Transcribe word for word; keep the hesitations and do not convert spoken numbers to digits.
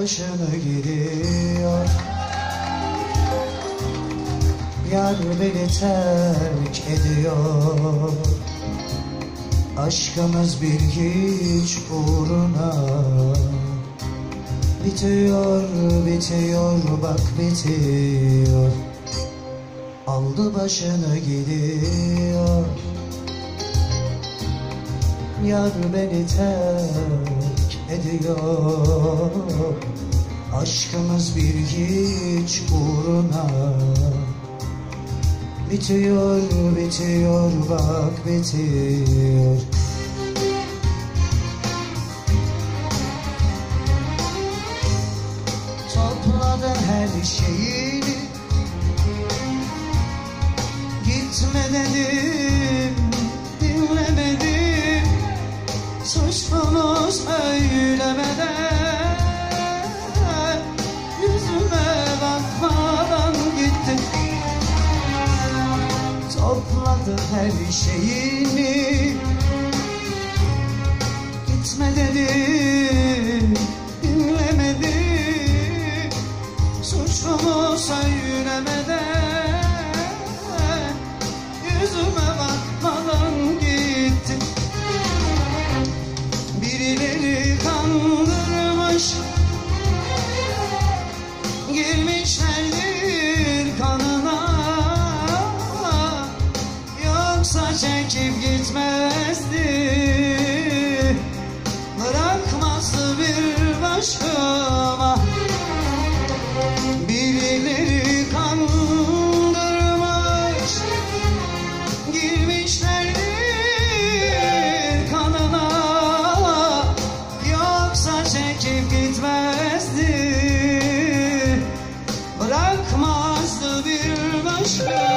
başını gidiyor. Yar beni terk ediyor. Aşkımız bir hiç uğruna bitiyor, bitiyor, bak bitiyor. Aldı başını gidiyor. Yar beni terk ediyor. Aşkımız bir hiç uğruna bitiyor, bitiyor, bak bitiyor. Topladın her şeyini, gitme dedim, dinlemedim. Suçlunu söylemeden, yüzüme bakmadan gittin. Topladı her şeyini, gitme dedim, dinlemedi. Suçlumu söylemeden, yüzüme bakmadan gitti. Birileri kandırmış, girmişlerdir kanına. Yoksa çekip gitmezdi, bırakmazdı bir başıma. Birileri kandırmış, girmişlerdir kanına. Yoksa çekip gitmezdi, bırakmazdı bir başıma.